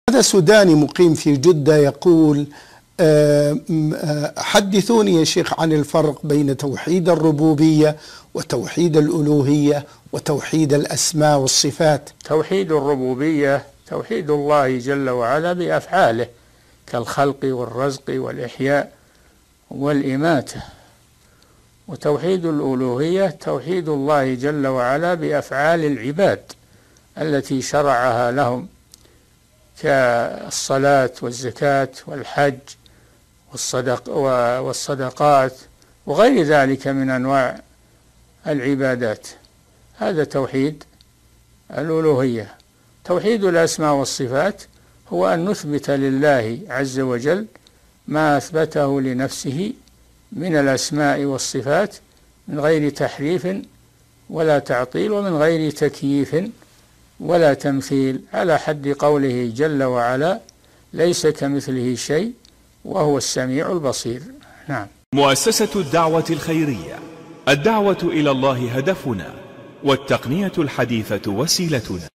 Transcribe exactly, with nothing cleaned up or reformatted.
هذا سوداني مقيم في جدة يقول: حدثوني يا شيخ عن الفرق بين توحيد الربوبية وتوحيد الألوهية وتوحيد الأسماء والصفات. توحيد الربوبية توحيد الله جل وعلا بأفعاله كالخلق والرزق والإحياء والإماتة، وتوحيد الألوهية توحيد الله جل وعلا بأفعال العباد التي شرعها لهم كالصلاة والزكاة والحج والصدق والصدقات وغير ذلك من أنواع العبادات. هذا توحيد الألوهية. توحيد الأسماء والصفات هو أن نثبت لله عز وجل ما أثبته لنفسه من الأسماء والصفات من غير تحريف ولا تعطيل ومن غير تكييف ولا تمثيل، على حد قوله جل وعلا: ليس كمثله شيء وهو السميع البصير. نعم. مؤسسة الدعوة الخيرية، الدعوة إلى الله هدفنا، والتقنية الحديثة وسيلتنا.